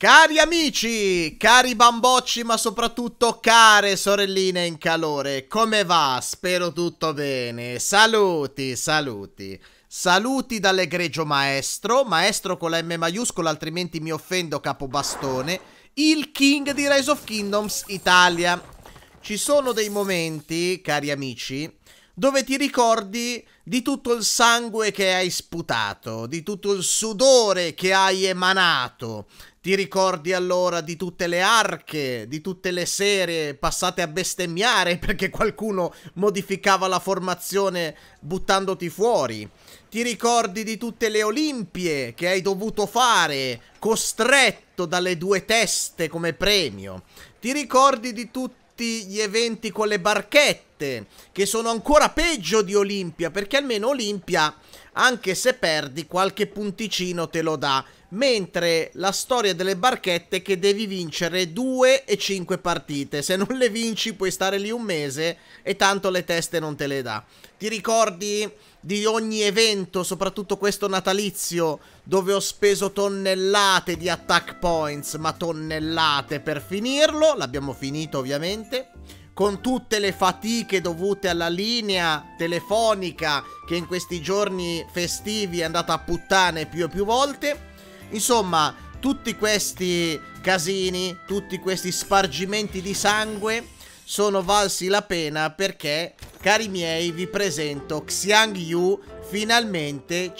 Cari amici, cari bambocci, ma soprattutto care sorelline in calore, come va? Spero tutto bene. Saluti, saluti. Saluti dall'egregio maestro, maestro con la M maiuscola, altrimenti mi offendo capobastone, il king di Rise of Kingdoms Italia. Ci sono dei momenti, cari amici, dove ti ricordi di tutto il sangue che hai sputato, di tutto il sudore che hai emanato. Ti ricordi allora di tutte le arche, di tutte le serie passate a bestemmiare perché qualcuno modificava la formazione buttandoti fuori. Ti ricordi di tutte le Olimpie che hai dovuto fare, costretto dalle due teste come premio. Ti ricordi di tutti gli eventi con le barchette, che sono ancora peggio di Olimpia, perché almeno Olimpia, anche se perdi, qualche punticino te lo dà, mentre la storia delle barchette è che devi vincere 2 e 5 partite. Se non le vinci puoi stare lì un mese e tanto le teste non te le dà. Ti ricordi di ogni evento, soprattutto questo natalizio, dove ho speso tonnellate di attack points, ma tonnellate per finirlo? L'abbiamo finito ovviamente, con tutte le fatiche dovute alla linea telefonica che in questi giorni festivi è andata a puttane più e più volte. Insomma, tutti questi casini, tutti questi spargimenti di sangue sono valsi la pena perché, cari miei, vi presento Xiangyu finalmente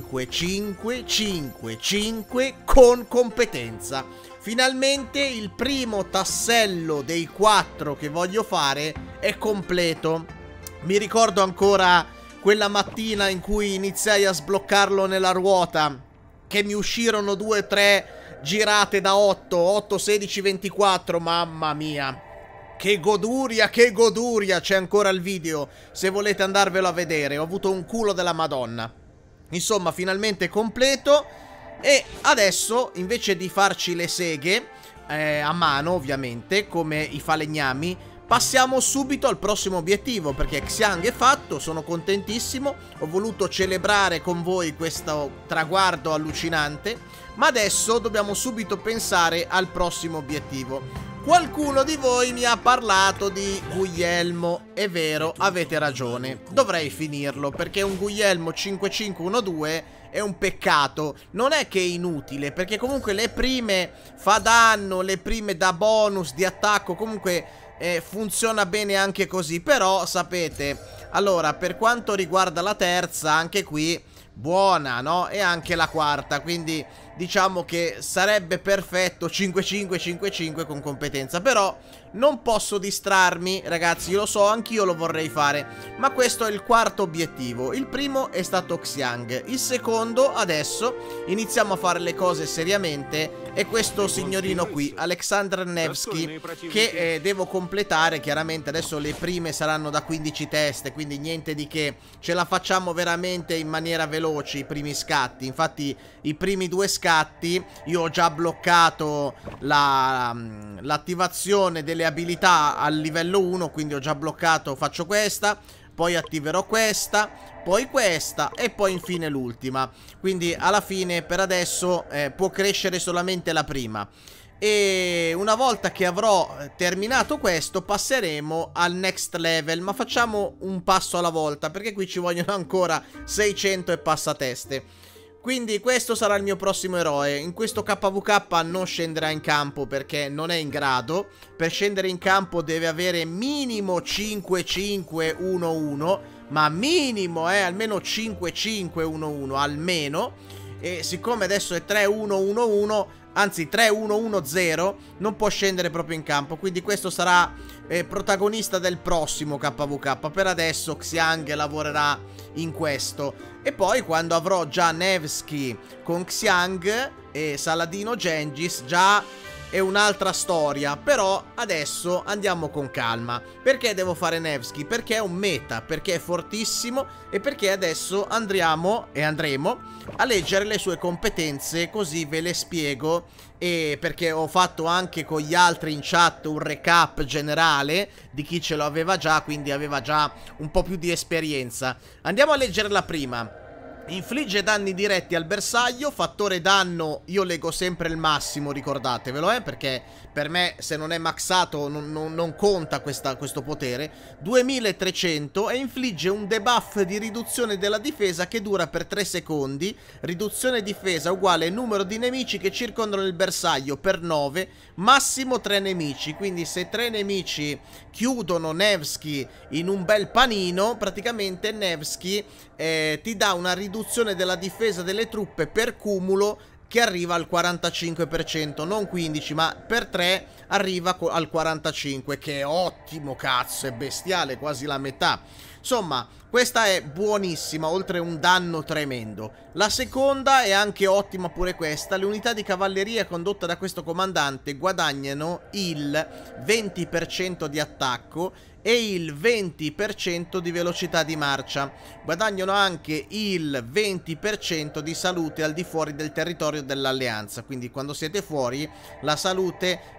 5-5-5-5 con competenza. Finalmente il primo tassello dei 4 che voglio fare è completo. Mi ricordo ancora quella mattina in cui iniziai a sbloccarlo nella ruota, che mi uscirono 2-3 girate da 8, 8, 16, 24, mamma mia. Che goduria, c'è ancora il video, se volete andarvelo a vedere, ho avuto un culo della Madonna. Insomma, finalmente completo, e adesso, invece di farci le seghe, a mano ovviamente, come i falegnami, passiamo subito al prossimo obiettivo, perché Xiang è fatto, sono contentissimo, ho voluto celebrare con voi questo traguardo allucinante, ma adesso dobbiamo subito pensare al prossimo obiettivo. Qualcuno di voi mi ha parlato di Guglielmo, è vero, avete ragione, dovrei finirlo, perché un Guglielmo 5-5-1-2 è un peccato, non è che è inutile, perché comunque le prime fa danno, le prime dà bonus di attacco, comunque funziona bene anche così, però sapete, allora per quanto riguarda la terza, anche qui buona, no? E anche la quarta, quindi diciamo che sarebbe perfetto 5-5-5-5 con competenza, però non posso distrarmi, ragazzi, io lo so, anch'io lo vorrei fare, ma questo è il quarto obiettivo. Il primo è stato Xiang, il secondo adesso iniziamo a fare le cose seriamente, è questo signorino qui, Alexander Nevsky, che devo completare. Chiaramente adesso le prime saranno da 15 teste, quindi niente di che, ce la facciamo veramente in maniera veloce i primi scatti. Infatti i primi 2 scatti io ho già bloccato l'attivazione delle abilità al livello 1, quindi ho già bloccato, faccio questa, poi attiverò questa, poi questa e poi infine l'ultima. Quindi alla fine per adesso può crescere solamente la prima. E una volta che avrò terminato questo passeremo al next level, ma facciamo un passo alla volta perché qui ci vogliono ancora 600 e passateste. Quindi questo sarà il mio prossimo eroe. In questo KVK non scenderà in campo perché non è in grado. Per scendere in campo deve avere minimo 5-5-1-1, ma minimo, almeno 5-5-1-1, almeno. E siccome adesso è 3-1-1-1, anzi 3-1-1-0, non può scendere proprio in campo. Quindi questo sarà protagonista del prossimo KVK. Per adesso Xiang lavorerà in questo. E poi quando avrò già Nevsky con Xiang e Saladino Gengis, già è un'altra storia. Però adesso andiamo con calma. Perché devo fare Nevsky? Perché è un meta, perché è fortissimo e perché adesso andremo a leggere le sue competenze, così ve le spiego. E perché ho fatto anche con gli altri in chat un recap generale di chi ce lo aveva già, quindi aveva già un po' più di esperienza. Andiamo a leggere la prima. Infligge danni diretti al bersaglio, fattore danno, io leggo sempre il massimo, ricordatevelo, perché per me se non è maxato non conta questo potere. 2300 e infligge un debuff di riduzione della difesa che dura per 3 secondi. Riduzione difesa uguale numero di nemici che circondano il bersaglio per 9, massimo 3 nemici. Quindi se 3 nemici chiudono Nevsky in un bel panino, praticamente Nevsky ti dà una riduzione della difesa delle truppe per cumulo che arriva al 45%, non 15, ma per 3 arriva al 45%, che è ottimo, cazzo, è bestiale, quasi la metà. Insomma, questa è buonissima, oltre un danno tremendo. La seconda è anche ottima pure questa. Le unità di cavalleria condotte da questo comandante guadagnano il 20% di attacco e il 20% di velocità di marcia. Guadagnano anche il 20% di salute al di fuori del territorio dell'alleanza. Quindi quando siete fuori la salute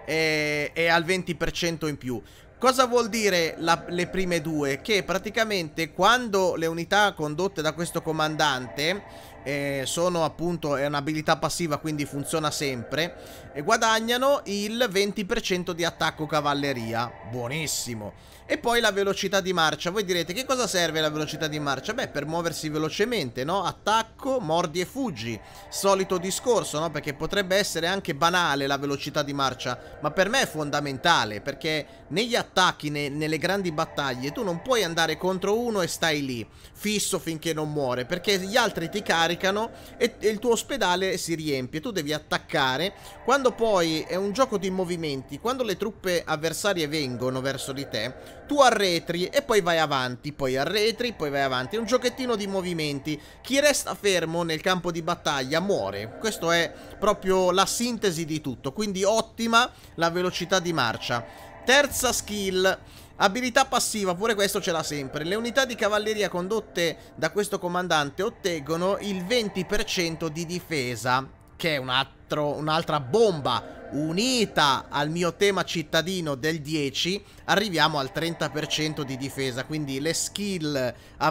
è al 20% in più. Cosa vuol dire le prime due? Che praticamente quando le unità condotte da questo comandante sono appunto, è un'abilità passiva, quindi funziona sempre, e guadagnano il 20% di attacco cavalleria. Buonissimo. E poi la velocità di marcia. Voi direte, che cosa serve la velocità di marcia? Beh, per muoversi velocemente, no? Attacco, mordi e fuggi. Solito discorso, no? Perché potrebbe essere anche banale la velocità di marcia, ma per me è fondamentale, perché negli attacchi, nelle grandi battaglie, tu non puoi andare contro uno e stai lì, fisso finché non muore, perché gli altri ti caricano e il tuo ospedale si riempie. Tu devi attaccare. Quando poi è un gioco di movimenti, quando le truppe avversarie vengono verso di te, tu arretri e poi vai avanti, poi arretri, poi vai avanti. È un giochettino di movimenti. Chi resta fermo nel campo di battaglia muore. Questo è proprio la sintesi di tutto. Quindi ottima la velocità di marcia. Terza skill, abilità passiva, pure questo ce l'ha sempre. Le unità di cavalleria condotte da questo comandante ottengono il 20% di difesa, che è un'altra bomba. Unita al mio tema cittadino del 10, arriviamo al 30% di difesa. Quindi le skill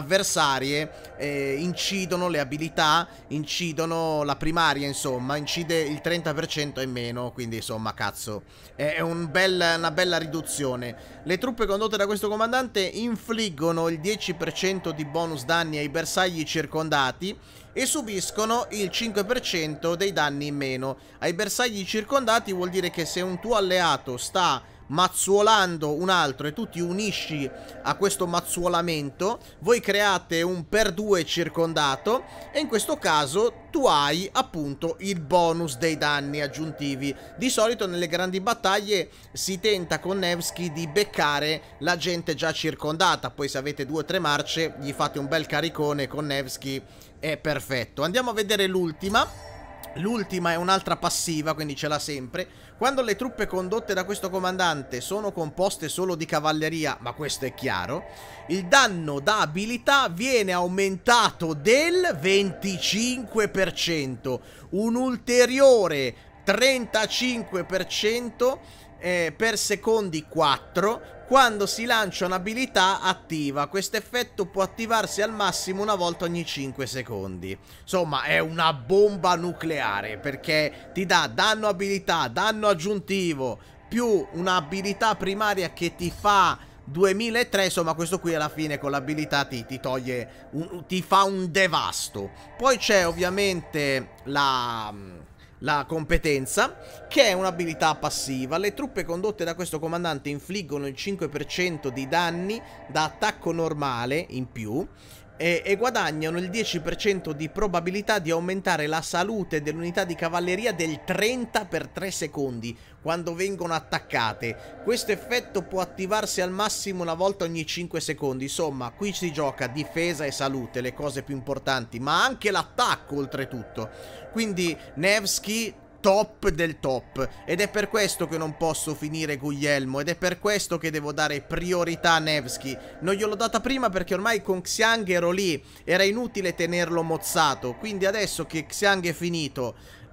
avversarie incidono, le abilità incidono, la primaria insomma incide il 30% e meno. Quindi insomma, cazzo, è una bella riduzione. Le truppe condotte da questo comandante infliggono il 10% di bonus danni ai bersagli circondati e subiscono il 5% dei danni in meno. Ai bersagli circondati vuol dire che se un tuo alleato sta mazzuolando un altro e tu ti unisci a questo mazzuolamento, voi create un per 2 circondato e in questo caso tu hai appunto il bonus dei danni aggiuntivi. Di solito nelle grandi battaglie si tenta con Nevsky di beccare la gente già circondata, poi se avete 2 o 3 marce gli fate un bel caricone con Nevsky, è perfetto. Andiamo a vedere l'ultima. L'ultima è un'altra passiva, quindi ce l'ha sempre. Quando le truppe condotte da questo comandante sono composte solo di cavalleria, ma questo è chiaro, il danno da abilità viene aumentato del 25%, un ulteriore 35% per secondi 4 quando si lancia un'abilità attiva. Questo effetto può attivarsi al massimo una volta ogni 5 secondi. Insomma, è una bomba nucleare, perché ti dà danno abilità, danno aggiuntivo, più un'abilità primaria che ti fa 2003. Insomma, questo qui alla fine con l'abilità ti toglie, ti fa un devasto. Poi c'è ovviamente la competenza, che è un'abilità passiva. Le truppe condotte da questo comandante infliggono il 5% di danni da attacco normale in più e guadagnano il 10% di probabilità di aumentare la salute dell'unità di cavalleria del 30 per 3 secondi quando vengono attaccate. Questo effetto può attivarsi al massimo una volta ogni 5 secondi. Insomma, qui si gioca difesa e salute, le cose più importanti, ma anche l'attacco oltretutto. Quindi Nevsky top del top, ed è per questo che non posso finire Guglielmo, ed è per questo che devo dare priorità a Nevsky. Non gliel'ho data prima perché ormai con Xiang ero lì, era inutile tenerlo mozzato, quindi adesso che Xiang è finito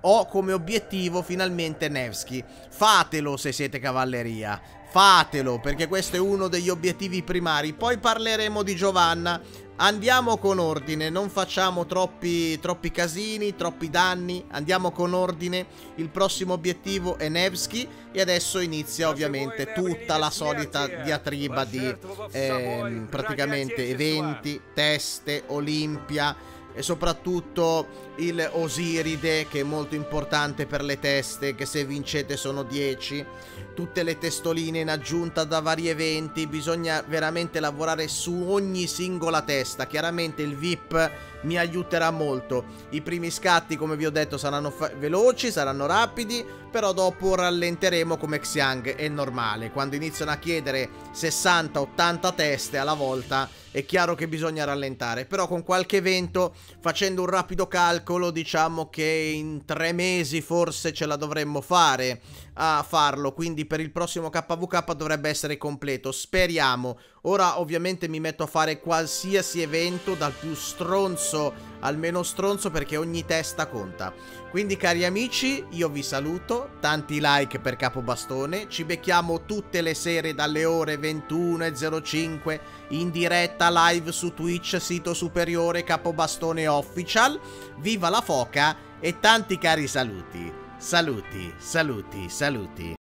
ho come obiettivo finalmente Nevsky. Fatelo se siete cavalleria, fatelo, perché questo è uno degli obiettivi primari. Poi parleremo di Giovanna. Andiamo con ordine, non facciamo troppi casini, troppi danni. Andiamo con ordine. Il prossimo obiettivo è Nevsky. E adesso inizia ovviamente tutta la solita diatriba di praticamente eventi, teste, Olimpia. E soprattutto il Osiride, che è molto importante per le teste, che se vincete sono 10. Tutte le testoline in aggiunta da vari eventi. Bisogna veramente lavorare su ogni singola testa. Chiaramente il VIP mi aiuterà molto. I primi scatti, come vi ho detto, saranno veloci, saranno rapidi, però dopo rallenteremo come Xiang, è normale. Quando iniziano a chiedere 60-80 teste alla volta è chiaro che bisogna rallentare. Però con qualche evento, facendo un rapido calcolo, diciamo che in 3 mesi forse ce la dovremmo fare a farlo. Quindi per il prossimo KVK dovrebbe essere completo, speriamo. Ora ovviamente mi metto a fare qualsiasi evento, dal più stronzo al meno stronzo, perché ogni testa conta. Quindi cari amici, io vi saluto, tanti like per Capobastone, ci becchiamo tutte le sere dalle ore 21:05 in diretta live su Twitch, sito superiore Capobastone Official. Viva la foca e tanti cari saluti. Saluti, saluti, saluti.